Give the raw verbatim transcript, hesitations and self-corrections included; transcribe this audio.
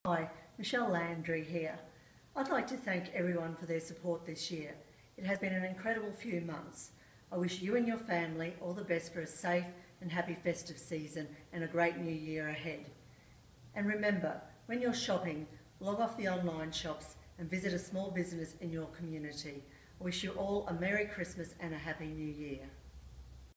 Hi, Michelle Landry here. I'd like to thank everyone for their support this year. It has been an incredible few months. I wish you and your family all the best for a safe and happy festive season and a great new year ahead. And remember, when you're shopping, log off the online shops and visit a small business in your community. I wish you all a Merry Christmas and a Happy New Year.